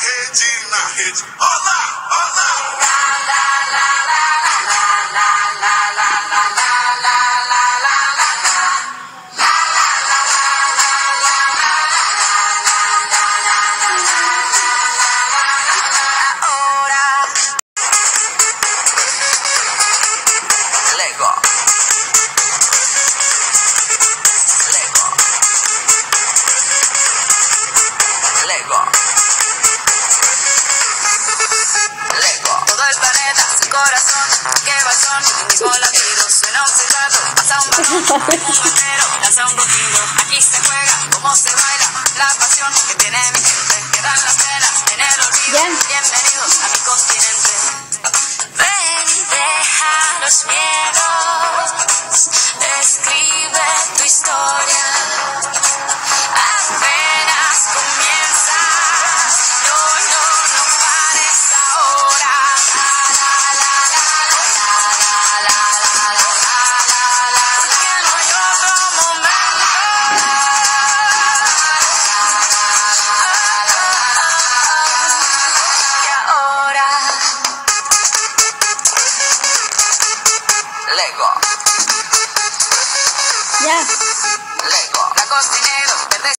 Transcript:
rede na rede. Olá, olá. Todo el planeta, su corazón, que va son, el mismo latido, suena un silbato, pasa un balón, un bombero, lanza un rugido, aquí se juega, cómo se baila, la pasión que tiene mi gente, quedan las penas en el olvido, bienvenidos a mi continente. Ven y deja los miedos, escribe tu historia, apenas comienza, no pares ahora. Porque no hay otro momento. Y ahora Ya. la costa negra.